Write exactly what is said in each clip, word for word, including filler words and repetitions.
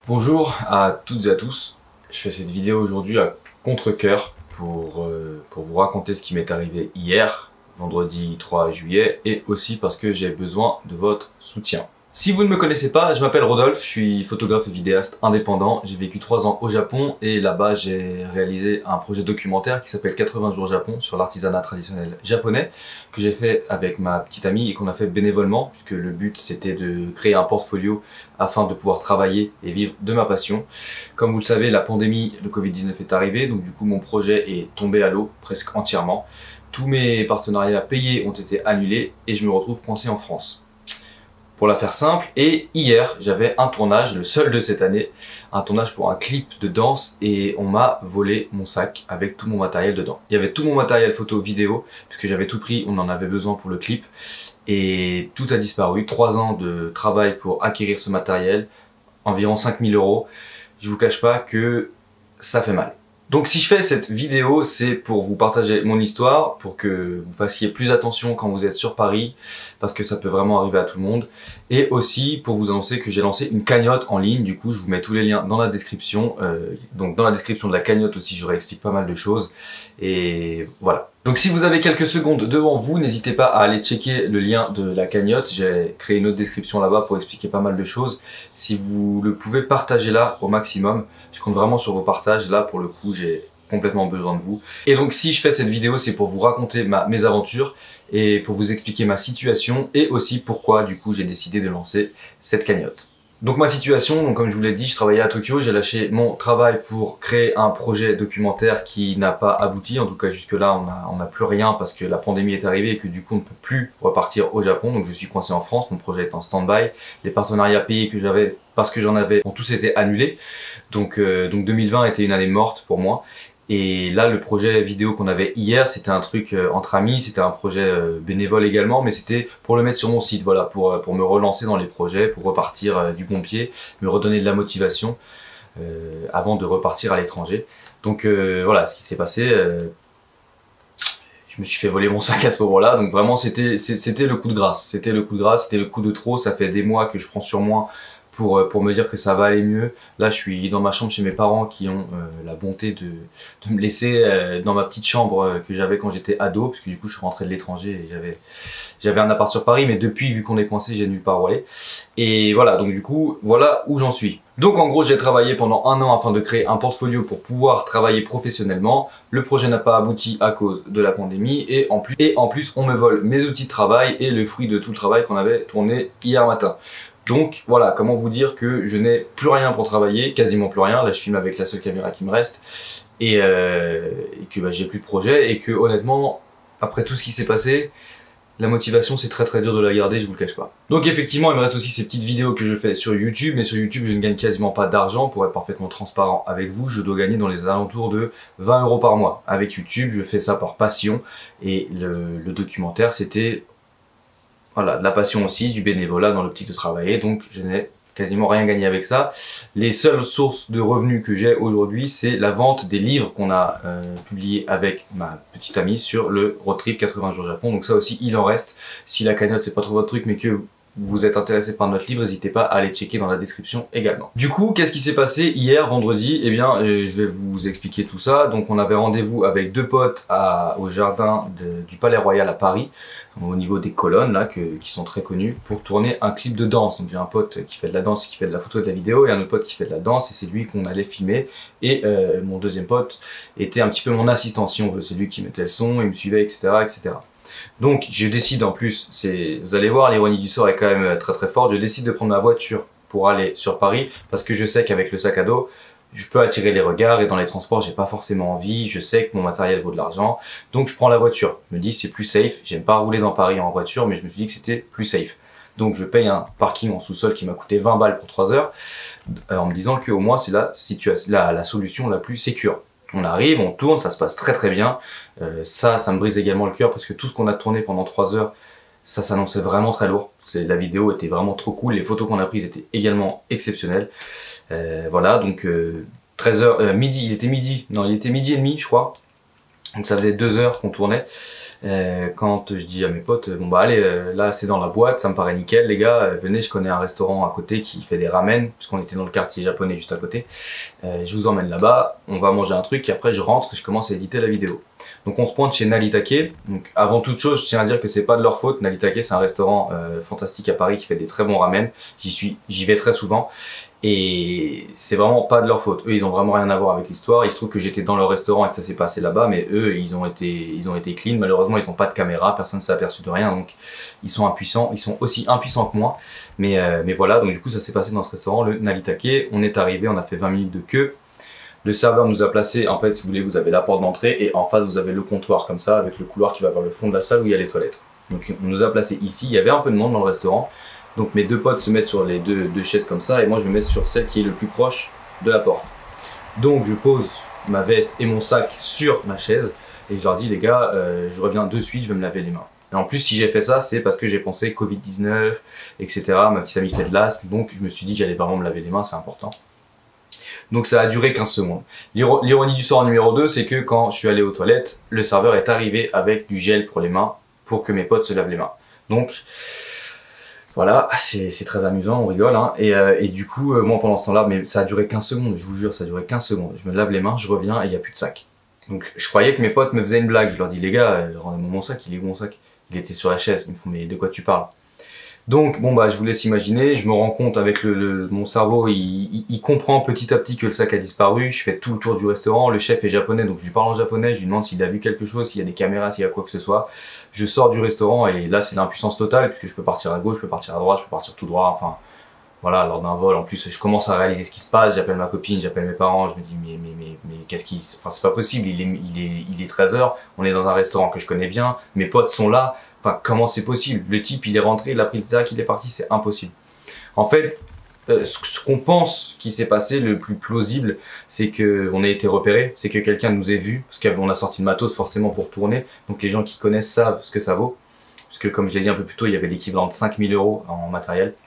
Bonjour à toutes et à tous, je fais cette vidéo aujourd'hui à contre-cœur pour, euh, pour vous raconter ce qui m'est arrivé hier, vendredi trois juillet, et aussi parce que j'ai besoin de votre soutien. Si vous ne me connaissez pas, je m'appelle Rodolphe, je suis photographe et vidéaste indépendant, j'ai vécu trois ans au Japon et là-bas j'ai réalisé un projet documentaire qui s'appelle quatre-vingts jours Japon sur l'artisanat traditionnel japonais que j'ai fait avec ma petite amie et qu'on a fait bénévolement puisque le but c'était de créer un portfolio afin de pouvoir travailler et vivre de ma passion. Comme vous le savez, la pandémie, le Covid dix-neuf est arrivé, donc du coup mon projet est tombé à l'eau presque entièrement. Tous mes partenariats payés ont été annulés et je me retrouve coincé en France. Pour la faire simple, et hier j'avais un tournage, le seul de cette année, un tournage pour un clip de danse et on m'a volé mon sac avec tout mon matériel dedans. Il y avait tout mon matériel photo vidéo, puisque j'avais tout pris, on en avait besoin pour le clip, et tout a disparu. Trois ans de travail pour acquérir ce matériel, environ cinq mille euros, je vous cache pas que ça fait mal. Donc si je fais cette vidéo, c'est pour vous partager mon histoire, pour que vous fassiez plus attention quand vous êtes sur Paris, parce que ça peut vraiment arriver à tout le monde, et aussi pour vous annoncer que j'ai lancé une cagnotte en ligne. Du coup je vous mets tous les liens dans la description, euh, donc dans la description de la cagnotte aussi je réexplique pas mal de choses, et voilà. Donc si vous avez quelques secondes devant vous, n'hésitez pas à aller checker le lien de la cagnotte, j'ai créé une autre description là-bas pour expliquer pas mal de choses. Si vous le pouvez, partagez là au maximum, je compte vraiment sur vos partages, là pour le coup j'ai complètement besoin de vous. Et donc si je fais cette vidéo, c'est pour vous raconter ma mésaventure et pour vous expliquer ma situation et aussi pourquoi du coup j'ai décidé de lancer cette cagnotte. Donc ma situation, donc comme je vous l'ai dit, je travaillais à Tokyo, j'ai lâché mon travail pour créer un projet documentaire qui n'a pas abouti, en tout cas jusque là on n'a on a plus rien parce que la pandémie est arrivée et que du coup on ne peut plus repartir au Japon, donc je suis coincé en France, mon projet est en stand-by, les partenariats payés que j'avais parce que j'en avais ont tous été annulés, donc, euh, donc deux mille vingt était une année morte pour moi. Et là, le projet vidéo qu'on avait hier, c'était un truc euh, entre amis, c'était un projet euh, bénévole également, mais c'était pour le mettre sur mon site, voilà, pour, euh, pour me relancer dans les projets, pour repartir euh, du bon pied, me redonner de la motivation euh, avant de repartir à l'étranger. Donc euh, voilà ce qui s'est passé. Euh, je me suis fait voler mon sac à ce moment-là, donc vraiment c'était c'était le coup de grâce, c'était le coup de grâce, c'était le coup de trop. Ça fait des mois que je prends sur moi Pour, pour me dire que ça va aller mieux. Là je suis dans ma chambre chez mes parents qui ont euh, la bonté de, de me laisser euh, dans ma petite chambre euh, que j'avais quand j'étais ado, parce que du coup je suis rentré de l'étranger et j'avais j'avais un appart sur Paris, mais depuis vu qu'on est coincé j'ai nulle part où aller. Et voilà, donc du coup voilà où j'en suis. Donc en gros j'ai travaillé pendant un an afin de créer un portfolio pour pouvoir travailler professionnellement. Le projet n'a pas abouti à cause de la pandémie et en plus, et en plus on me vole mes outils de travail et le fruit de tout le travail qu'on avait tourné hier matin. Donc voilà, comment vous dire que je n'ai plus rien pour travailler, quasiment plus rien, là je filme avec la seule caméra qui me reste, et, euh, et que bah, j'ai plus de projet, et que honnêtement, après tout ce qui s'est passé, la motivation c'est très très dur de la garder, je vous le cache pas. Donc effectivement il me reste aussi ces petites vidéos que je fais sur YouTube, mais sur YouTube je ne gagne quasiment pas d'argent. Pour être parfaitement transparent avec vous, je dois gagner dans les alentours de vingt euros par mois. Avec YouTube je fais ça par passion, et le, le documentaire c'était... Voilà, de la passion aussi, du bénévolat dans l'optique de travailler, donc je n'ai quasiment rien gagné avec ça. Les seules sources de revenus que j'ai aujourd'hui, c'est la vente des livres qu'on a euh, publiés avec ma petite amie sur le road trip quatre-vingts jours Japon, donc ça aussi il en reste. Si la cagnotte c'est pas trop votre truc mais que vous êtes intéressé par notre livre, n'hésitez pas à aller checker dans la description également. Du coup, qu'est-ce qui s'est passé hier, vendredi? Eh bien, euh, je vais vous expliquer tout ça. Donc, on avait rendez-vous avec deux potes à, au jardin de, du Palais Royal à Paris, au niveau des colonnes, là, que, qui sont très connues, pour tourner un clip de danse. Donc, j'ai un pote qui fait de la danse, qui fait de la photo et de la vidéo, et un autre pote qui fait de la danse, et c'est lui qu'on allait filmer. Et euh, mon deuxième pote était un petit peu mon assistant, si on veut. C'est lui qui mettait le son, il me suivait, et cetera, et cetera. Donc je décide en plus, vous allez voir l'ironie du sort est quand même très très forte, je décide de prendre ma voiture pour aller sur Paris parce que je sais qu'avec le sac à dos, je peux attirer les regards et dans les transports j'ai pas forcément envie, je sais que mon matériel vaut de l'argent, donc je prends la voiture. Je me dis c'est plus safe, j'aime pas rouler dans Paris en voiture mais je me suis dit que c'était plus safe. Donc je paye un parking en sous-sol qui m'a coûté vingt balles pour trois heures euh, en me disant que au moins c'est la, la, la solution la plus sécure. On arrive, on tourne, ça se passe très très bien. Euh, ça, ça me brise également le cœur parce que tout ce qu'on a tourné pendant trois heures, ça s'annonçait vraiment très lourd. La vidéo était vraiment trop cool, les photos qu'on a prises étaient également exceptionnelles. Euh, voilà, donc euh, treize heures, euh, midi, il était midi, non il était midi et demi je crois. Donc ça faisait deux heures qu'on tournait. Euh, quand je dis à mes potes, bon bah allez, euh, là c'est dans la boîte, ça me paraît nickel les gars, euh, venez, je connais un restaurant à côté qui fait des ramen, puisqu'on était dans le quartier japonais juste à côté, euh, je vous emmène là-bas, on va manger un truc et après je rentre et je commence à éditer la vidéo. Donc on se pointe chez Nalitake. Donc avant toute chose, je tiens à dire que c'est pas de leur faute. Nalitake, c'est un restaurant euh, fantastique à Paris qui fait des très bons ramen. J'y suis, j'y vais très souvent et c'est vraiment pas de leur faute. Eux, ils ont vraiment rien à voir avec l'histoire. Il se trouve que j'étais dans leur restaurant et que ça s'est passé là-bas, mais eux, ils ont été, ils ont été clean. Malheureusement, ils ont pas de caméra, personne ne s'est aperçu de rien, donc ils sont impuissants. Ils sont aussi impuissants que moi, mais euh, mais voilà. Donc du coup, ça s'est passé dans ce restaurant, le Nalitake. On est arrivé, on a fait vingt minutes de queue. Le serveur nous a placé, en fait, si vous voulez, vous avez la porte d'entrée et en face, vous avez le comptoir comme ça, avec le couloir qui va vers le fond de la salle où il y a les toilettes. Donc on nous a placé ici, il y avait un peu de monde dans le restaurant. Donc mes deux potes se mettent sur les deux, deux chaises comme ça et moi je me mets sur celle qui est le plus proche de la porte. Donc je pose ma veste et mon sac sur ma chaise et je leur dis les gars, euh, je reviens de suite, je vais me laver les mains. Et en plus si j'ai fait ça, c'est parce que j'ai pensé Covid dix-neuf, et cetera. Ma petite amie fait de l'asthme, donc je me suis dit que j'allais vraiment me laver les mains, c'est important. Donc ça a duré quinze secondes. L'ironie du sort numéro deux, c'est que quand je suis allé aux toilettes, le serveur est arrivé avec du gel pour les mains pour que mes potes se lavent les mains. Donc voilà, c'est très amusant, on rigole. Hein. Et, euh, et du coup, euh, moi pendant ce temps-là, mais ça a duré quinze secondes, je vous jure, ça a duré quinze secondes. Je me lave les mains, je reviens et il n'y a plus de sac. Donc je croyais que mes potes me faisaient une blague. Je leur dis les gars, euh, rendez-moi mon sac, il est où mon sac? Il était sur la chaise. Ils me font mais de quoi tu parles? Donc bon bah je vous laisse imaginer, je me rends compte avec le, le mon cerveau, il, il, il comprend petit à petit que le sac a disparu, je fais tout le tour du restaurant, le chef est japonais donc je lui parle en japonais, je lui demande s'il a vu quelque chose, s'il y a des caméras, s'il y a quoi que ce soit. Je sors du restaurant et là c'est l'impuissance totale puisque je peux partir à gauche, je peux partir à droite, je peux partir tout droit, enfin voilà, lors d'un vol en plus je commence à réaliser ce qui se passe, j'appelle ma copine, j'appelle mes parents, je me dis mais mais mais, mais qu'est-ce qui, enfin c'est pas possible, il est, il est, il est treize heures, on est dans un restaurant que je connais bien, mes potes sont là. Enfin, comment c'est possible? Le type, il est rentré, il a pris le sac, il est parti, c'est impossible. En fait, euh, ce qu'on pense qui s'est passé, le plus plausible, c'est qu'on ait été repéré, c'est que quelqu'un nous ait vu, parce qu'on a sorti le matos forcément pour tourner, donc les gens qui connaissent savent ce que ça vaut. Parce que comme je l'ai dit un peu plus tôt, il y avait l'équivalent de cinq mille euros en matériel.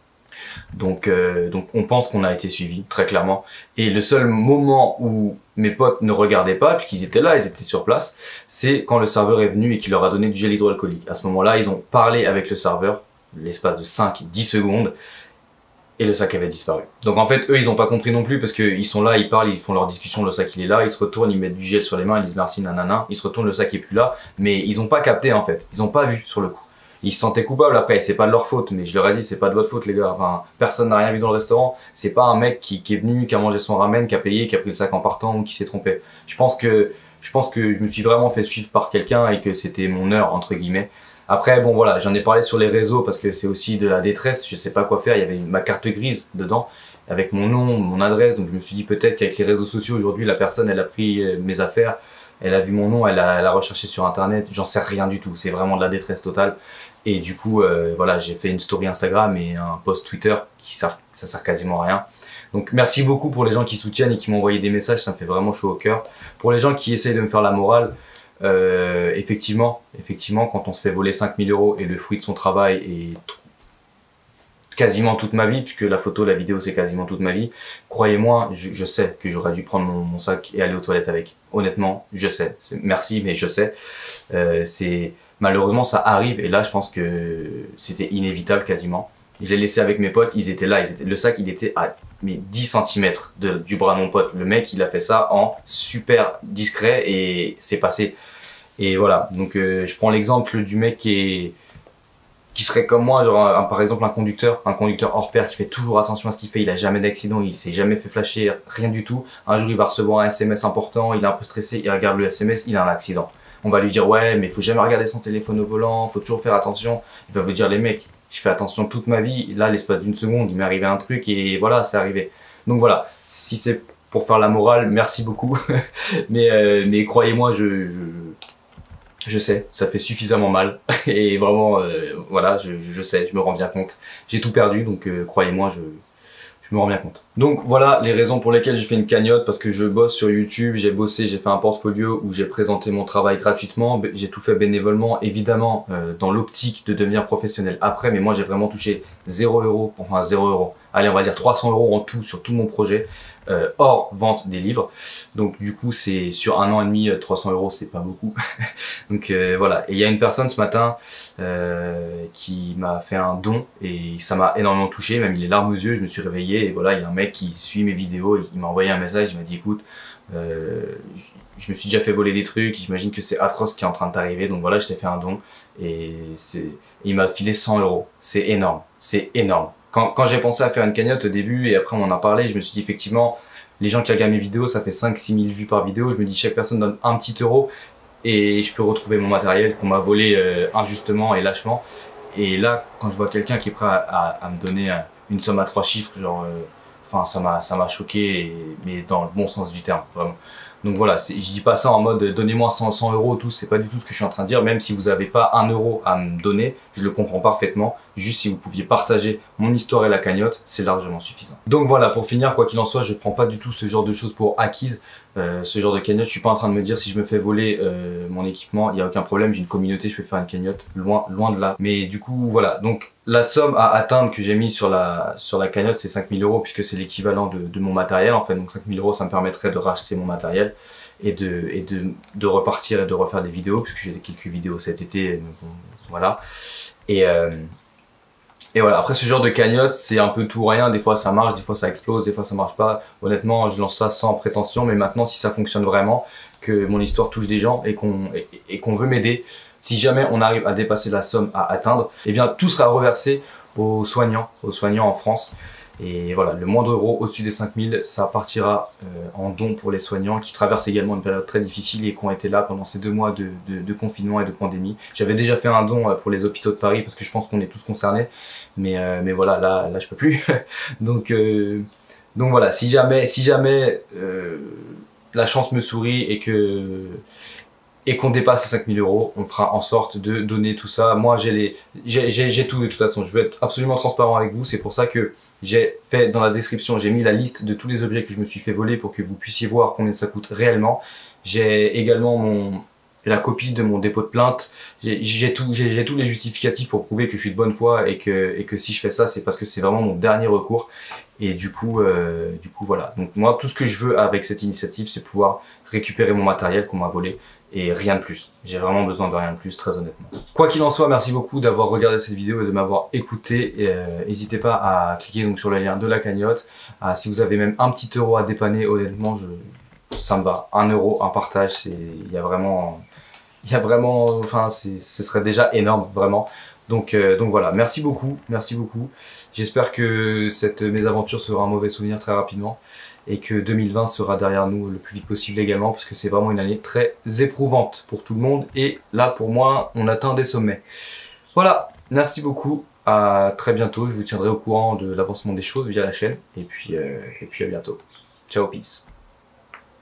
Donc, euh, donc on pense qu'on a été suivi, très clairement. Et le seul moment où mes potes ne regardaient pas, puisqu'ils étaient là, ils étaient sur place, c'est quand le serveur est venu et qu'il leur a donné du gel hydroalcoolique. À ce moment-là, ils ont parlé avec le serveur, l'espace de cinq dix secondes, et le sac avait disparu. Donc en fait, eux, ils n'ont pas compris non plus, parce qu'ils sont là, ils parlent, ils font leur discussion, le sac il est là, ils se retournent, ils mettent du gel sur les mains, ils disent merci, nanana, ils se retournent, le sac est plus là, mais ils n'ont pas capté en fait, ils n'ont pas vu sur le coup. Ils se sentaient coupables après, c'est pas de leur faute, mais je leur ai dit c'est pas de votre faute les gars, enfin personne n'a rien vu dans le restaurant, c'est pas un mec qui, qui est venu, qui a mangé son ramen, qui a payé, qui a pris le sac en partant ou qui s'est trompé. Je pense que je pense que je me suis vraiment fait suivre par quelqu'un et que c'était mon heure entre guillemets. Après bon voilà, j'en ai parlé sur les réseaux parce que c'est aussi de la détresse, je sais pas quoi faire, il y avait ma carte grise dedans avec mon nom, mon adresse, donc je me suis dit peut-être qu'avec les réseaux sociaux aujourd'hui la personne elle a pris mes affaires, elle a vu mon nom, elle a, elle a recherché sur internet, j'en sais rien du tout, c'est vraiment de la détresse totale. Et du coup, euh, voilà, j'ai fait une story Instagram et un post Twitter qui servent, ça sert quasiment à rien. Donc merci beaucoup pour les gens qui soutiennent et qui m'ont envoyé des messages, ça me fait vraiment chaud au cœur. Pour les gens qui essayent de me faire la morale, euh, effectivement, effectivement, quand on se fait voler cinq mille euros et le fruit de son travail est quasiment toute ma vie, puisque la photo, la vidéo, c'est quasiment toute ma vie. Croyez-moi, je, je sais que j'aurais dû prendre mon, mon sac et aller aux toilettes avec. Honnêtement, je sais. Merci, mais je sais. Euh, c'est malheureusement, ça arrive. Et là, je pense que c'était inévitable quasiment. Je l'ai laissé avec mes potes. Ils étaient là. Ils étaient, le sac, il était à mais dix centimètres de, du bras de mon pote. Le mec, il a fait ça en super discret et c'est passé. Et voilà. Donc, euh, je prends l'exemple du mec qui est qui serait comme moi, genre un, par exemple un conducteur, un conducteur hors pair qui fait toujours attention à ce qu'il fait, il a jamais d'accident, il s'est jamais fait flasher, rien du tout. Un jour il va recevoir un S M S important, il est un peu stressé, il regarde le S M S, il a un accident. On va lui dire ouais mais il faut jamais regarder son téléphone au volant, faut toujours faire attention. Il va vous dire les mecs, je fais attention toute ma vie, là l'espace d'une seconde il m'est arrivé un truc et voilà c'est arrivé. Donc voilà, si c'est pour faire la morale, merci beaucoup. mais euh, mais croyez-moi je, je Je sais, ça fait suffisamment mal et vraiment, euh, voilà, je, je sais, je me rends bien compte. J'ai tout perdu, donc euh, croyez-moi, je, je me rends bien compte. Donc voilà les raisons pour lesquelles je fais une cagnotte, parce que je bosse sur YouTube, j'ai bossé, j'ai fait un portfolio où j'ai présenté mon travail gratuitement, j'ai tout fait bénévolement, évidemment, euh, dans l'optique de devenir professionnel après, mais moi j'ai vraiment touché zéro euro, enfin zéro euro. allez on va dire trois cents euros en tout sur tout mon projet, euh, hors vente des livres. Donc du coup c'est sur un an et demi, trois cents euros c'est pas beaucoup. Donc euh, voilà, et il y a une personne ce matin euh, qui m'a fait un don et ça m'a énormément touché, même il est larmes aux yeux, je me suis réveillé et voilà, il y a un mec qui suit mes vidéos et il m'a envoyé un message, il m'a dit écoute, euh, je me suis déjà fait voler des trucs, j'imagine que c'est atroce ce qui est en train de t'arriver, donc voilà je t'ai fait un don et c'est, il m'a filé cent euros, c'est énorme, c'est énorme. Quand, quand j'ai pensé à faire une cagnotte au début et après on en a parlé, je me suis dit effectivement, les gens qui regardent mes vidéos, ça fait cinq six mille vues par vidéo, je me dis chaque personne donne un petit euro et je peux retrouver mon matériel qu'on m'a volé euh, injustement et lâchement. Et là, quand je vois quelqu'un qui est prêt à, à, à me donner un, une somme à trois chiffres, genre, euh, enfin ça m'a ça m'a choqué, et, mais dans le bon sens du terme, vraiment. Donc voilà, je dis pas ça en mode donnez-moi cent euros tous, c'est pas du tout ce que je suis en train de dire, même si vous avez pas un euro à me donner, je le comprends parfaitement, juste si vous pouviez partager mon histoire et la cagnotte, c'est largement suffisant. Donc voilà, pour finir, quoi qu'il en soit, je prends pas du tout ce genre de choses pour acquise, euh, ce genre de cagnotte, je suis pas en train de me dire si je me fais voler euh, mon équipement, il y a aucun problème, j'ai une communauté, je peux faire une cagnotte, loin, loin de là. Mais du coup, voilà, donc la somme à atteindre que j'ai mis sur la, sur la cagnotte, c'est cinq mille euros, puisque c'est l'équivalent de, de mon matériel, en fait, donc cinq mille euros, ça me permettrait de racheter mon matériel et de, et de, de repartir et de refaire des vidéos, puisque j'ai quelques vidéos cet été, donc voilà. Et, euh, et voilà, après ce genre de cagnotte, c'est un peu tout ou rien, des fois ça marche, des fois ça explose, des fois ça marche pas. Honnêtement, je lance ça sans prétention, mais maintenant si ça fonctionne vraiment, que mon histoire touche des gens et qu'on et, et qu'on veut m'aider, si jamais on arrive à dépasser la somme à atteindre, eh bien tout sera reversé aux soignants, aux soignants en France. Et voilà, le moindre euro au-dessus des cinq mille, ça partira euh, en don pour les soignants qui traversent également une période très difficile et qui ont été là pendant ces deux mois de, de, de confinement et de pandémie. J'avais déjà fait un don pour les hôpitaux de Paris parce que je pense qu'on est tous concernés, mais, euh, mais voilà, là, là je peux plus. donc, euh, donc voilà, si jamais, si jamais euh, la chance me sourit et que et qu'on dépasse les cinq mille euros, on fera en sorte de donner tout ça. Moi, j'ai les, j'ai, j'ai, j'ai tout de toute façon. Je veux être absolument transparent avec vous. C'est pour ça que j'ai fait dans la description, j'ai mis la liste de tous les objets que je me suis fait voler pour que vous puissiez voir combien ça coûte réellement. J'ai également mon, la copie de mon dépôt de plainte. J'ai, j'ai tout, j'ai, j'ai tous les justificatifs pour prouver que je suis de bonne foi et que, et que si je fais ça, c'est parce que c'est vraiment mon dernier recours. Et du coup, euh, du coup, voilà. Donc moi, tout ce que je veux avec cette initiative, c'est pouvoir récupérer mon matériel qu'on m'a volé. Et rien de plus. J'ai vraiment besoin de rien de plus, très honnêtement. Quoi qu'il en soit, merci beaucoup d'avoir regardé cette vidéo et de m'avoir écouté. N'hésitez euh, pas à cliquer donc sur le lien de la cagnotte. Ah, si vous avez même un petit euro à dépanner, honnêtement, je, ça me va. Un euro, un partage, il y a vraiment, il y a vraiment, enfin, ce serait déjà énorme, vraiment. Donc, euh, donc voilà, merci beaucoup, merci beaucoup. J'espère que cette mésaventure sera un mauvais souvenir très rapidement et que deux mille vingt sera derrière nous le plus vite possible également, parce que c'est vraiment une année très éprouvante pour tout le monde et là pour moi on atteint des sommets. Voilà, merci beaucoup, à très bientôt, je vous tiendrai au courant de l'avancement des choses via la chaîne et puis, euh, et puis à bientôt. Ciao, peace.